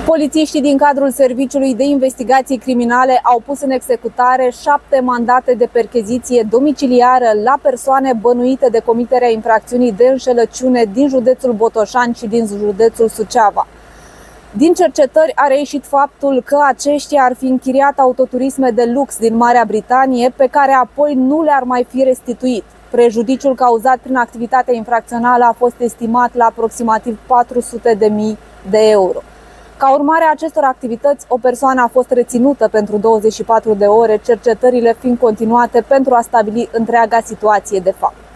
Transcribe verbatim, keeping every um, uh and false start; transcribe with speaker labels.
Speaker 1: Polițiștii din cadrul Serviciului de Investigații Criminale au pus în executare șapte mandate de percheziție domiciliară la persoane bănuite de comiterea infracțiunii de înșelăciune din județul Botoșani și din județul Suceava. Din cercetări a reieșit faptul că aceștia ar fi închiriat autoturisme de lux din Marea Britanie, pe care apoi nu le-ar mai fi restituit. Prejudiciul cauzat prin activitatea infracțională a fost estimat la aproximativ patru sute de mii de euro. Ca urmare a acestor activități, o persoană a fost reținută pentru douăzeci și patru de ore, cercetările fiind continuate pentru a stabili întreaga situație de fapt.